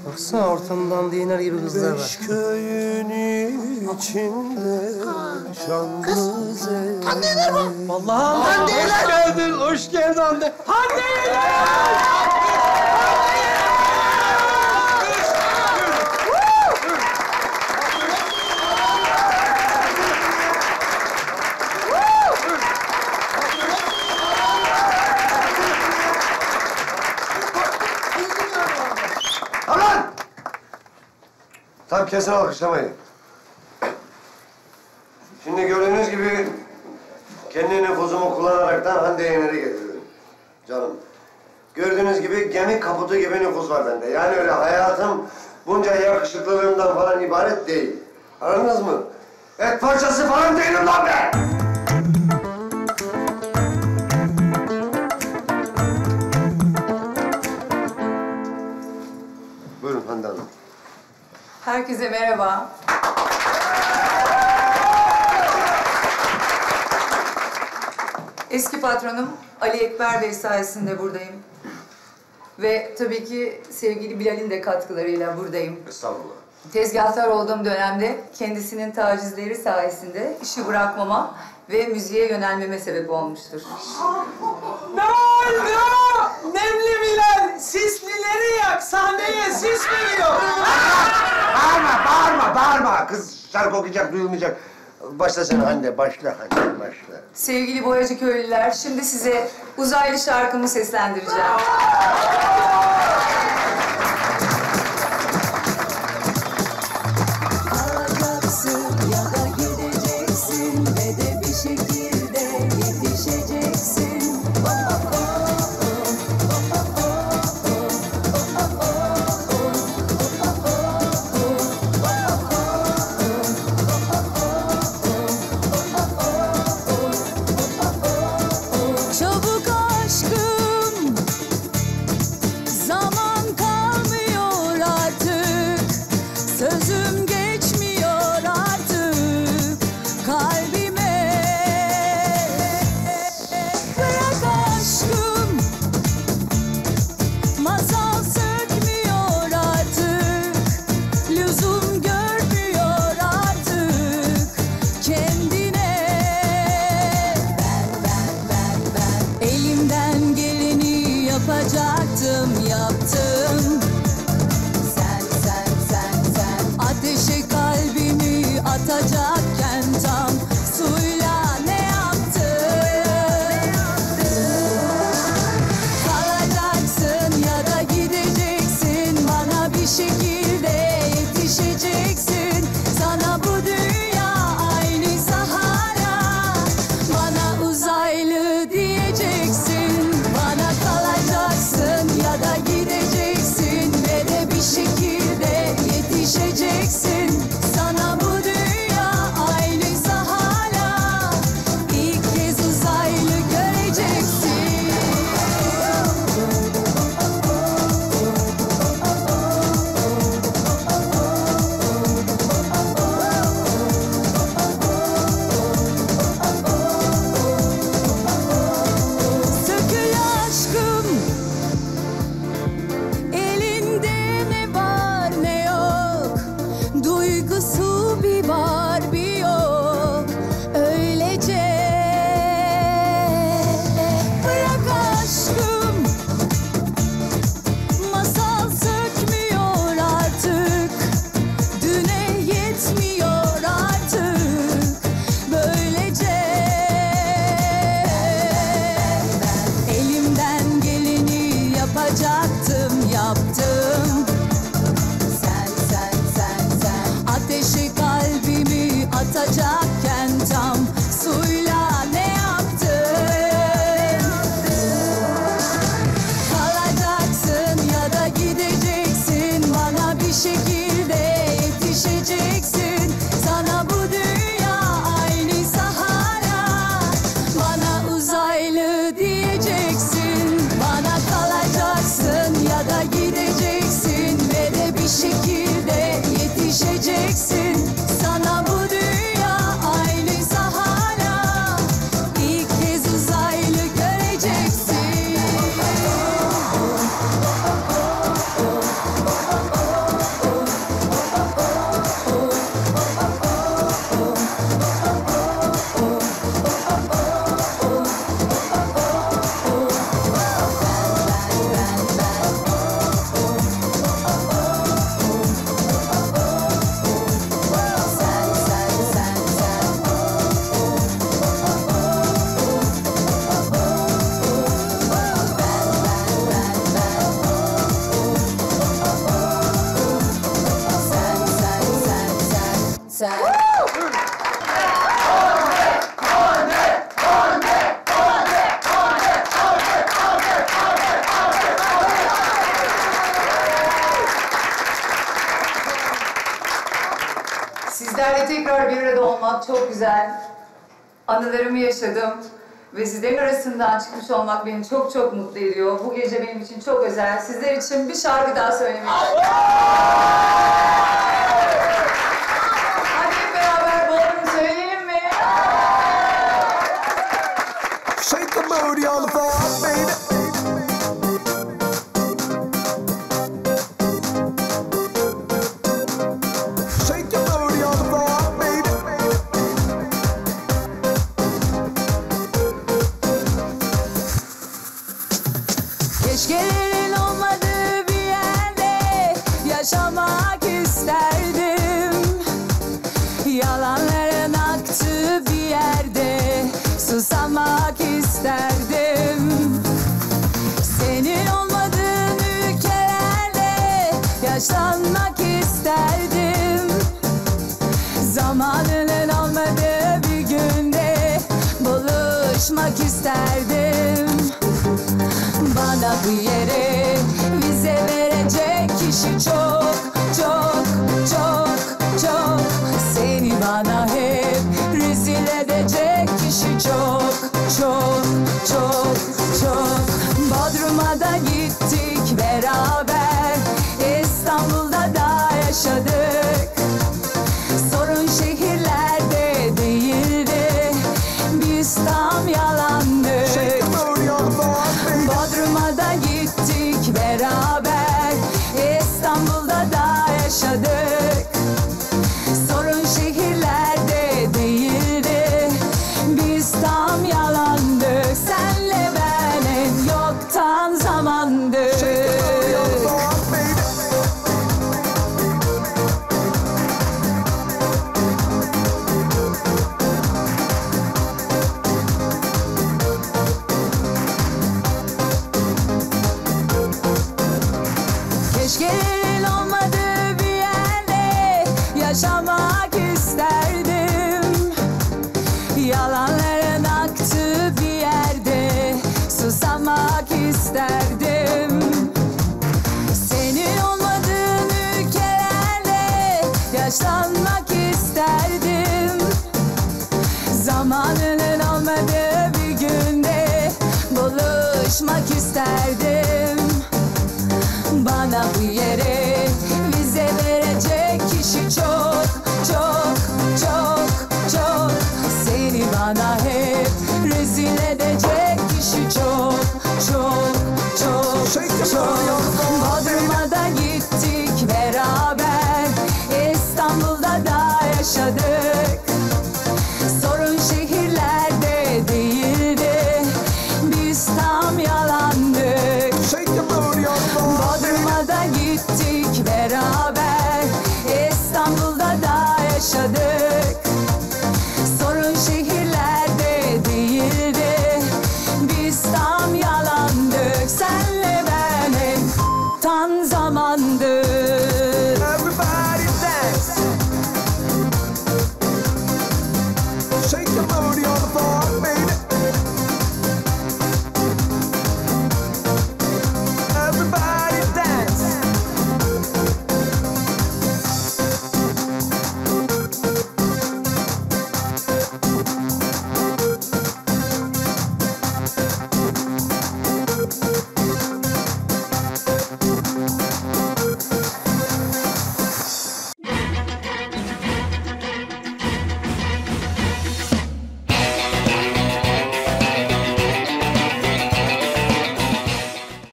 Baksana ortamdan değiner gibi kızlar var. Beş köyün içinde şanlı zeynep. Handeler var. Vallahi Handeler. Hoş geldin, hoş geldin Hande. Tamam! Tam kesin alkışlamayın. Şimdi gördüğünüz gibi kendi nüfuzumu kullanaraktan Hande Yener'e getiriyorum. Canım. Gördüğünüz gibi gemi kaputu gibi nüfus var bende. Yani öyle hayatım bunca yakışıklılığımdan falan ibaret değil. Anladınız mı? Et parçası falan değilim lan ben! Buyurun Hande Hanım. Herkese merhaba. Eski patronum Ali Ekber Bey sayesinde buradayım. Ve tabii ki sevgili Bilal'in de katkılarıyla buradayım. Estağfurullah. Tezgahtar olduğum dönemde kendisinin tacizleri sayesinde işi bırakmama ve müziğe yönelmeme sebep olmuştur. Ne oldu? Nemli Bilal, sislileri yak, sahneye sis veriyor. Bağırma. Kız şarkı okuyacak, duyulmayacak. Başla sen Hande, başla Hande, başla. Sevgili boyacı köylüler, şimdi size uzaylı şarkımı seslendireceğim. Alacaksın ya da gideceksin ve de bir şekilde yetişeceksin. Çabuk aşkım, zaman Sizlerle tekrar bir arada olmak çok güzel. Anılarımı yaşadım. Ve sizlerin arasından çıkmış olmak beni çok çok mutlu ediyor. Bu gece benim için çok özel. Sizler için bir şarkı daha söylemek istiyorum. Hadi hep beraber ballroom söyleyelim mi? Shake the booty on the floor, baby. Shake your booty on the floor, baby. Keşkelerin olmadığı bir yerde yaşamak isterdim. Yalanların aktığı bir yerde susamak isterdim. Senin olmadığın ülkelerde yaşlanmak isterdim. Zamanının olmadığı bir günde buluşmak isterdim. Bana bu yere vize verecek kişi çok, çok, çok, çok. Seni bana hep rezil edecek kişi çok, çok, çok, çok. Bodrum'a da gittik beraber, İstanbul'da da yaşadık. Sorun şehirlerde değildi, biz tam yalandık. Bodrum'a da gittik beraber, İstanbul'da da yaşadık. Sorun şehirlerde değildi, biz tam yalandık. Senle ben en yoktan zamandık. Keşkelerin olmadığı bir yerde yaşamak isterdim. Yalanların aktığı bir yerde susamak isterdim. Senin olmadığın ülkelerde yaşlanmak isterdim. Zamanının olmadığı bir günde buluşmak isterdim. Bana bu yere vize verecek kişi çok, çok, çok, çok. Seni bana hep rezil edecek kişi çok, çok, çok, çok. Bodrum'a da gittik beraber, İstanbul'da da yaşadık. Sorun şehirlerde değildi, biz tam yalandık. Bodrum'a da gittik beraber, İstanbul'da da yaşadık. Sorun şehirlerde değildi, biz tam yalandık. Senle ben hep tam zamandık.